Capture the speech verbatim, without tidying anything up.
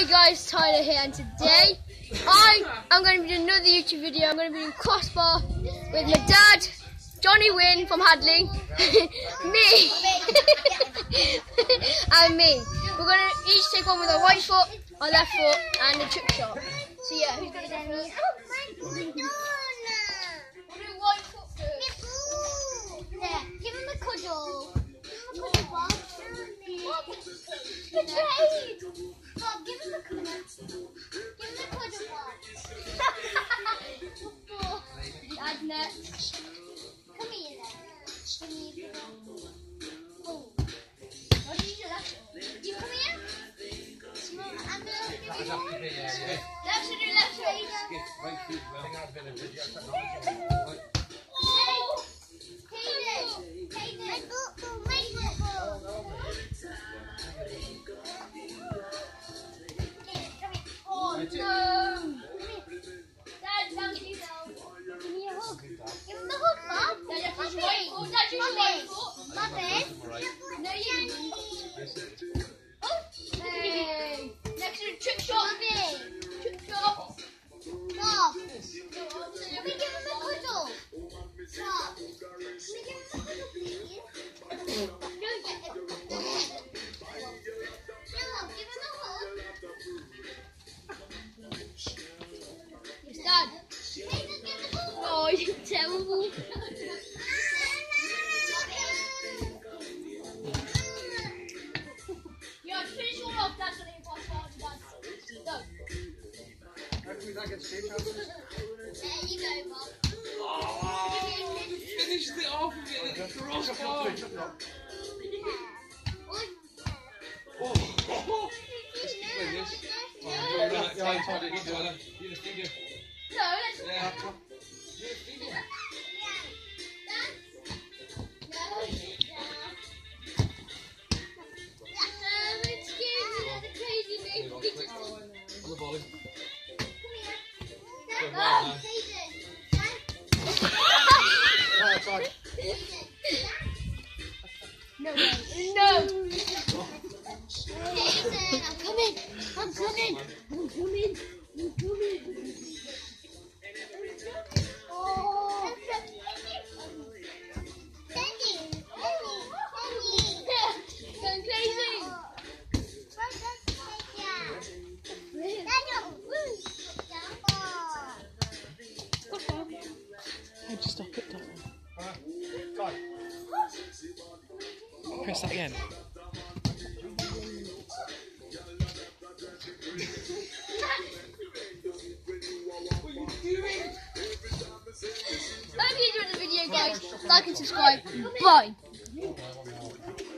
Hi guys, Tyler here, and today I am going to be doing another YouTube video. I'm going to be doing Crossbar with my dad, Johnny Wynn from Hadley, me, and me. We're going to each take one with our right foot, our left foot, and a trick shot. So yeah, who's going to go first? We'll do right foot first. There, give him a cuddle. Give him a cuddle, Bob. Bob, betrayed. Bob, give him a cuddle. Give him a cuddle, Bob. Dad next. Come here, then. Come here. Oh. What did you do left foot? You come here. Mum, I'm going to give you one. Left foot, do left foot. No! Dad, thank you. Give me a hug. Give him the hug, Bob. Dad, you push right foot. Dad, you push right foot. Muppet. No, you Oh! Hey! Next to the trick shot. Muppet. Trick shot. Bob. Can we give him a cuddle? Bob. Can we give him a cuddle, please? No, get him. No, give him a hug. Yes, Dad. Hey, look, give him a hug. Oh, you're terrible. Yeah, finish all off. That's what it was. Dad. Go. There you go, Bob. Finished it off with it. Crossbar. Oh, let's keep playing this. Oh, you just feed you. No, let's Yeah. On the volley. Good ball, man. No way. No. I'm coming. I'm coming. I'm coming. I'm coming. Oh. Daddy. Daddy. Going crazy. How'd you stop it, don't you? Press that again. Hope you enjoyed the video, guys. Like and subscribe. Bye.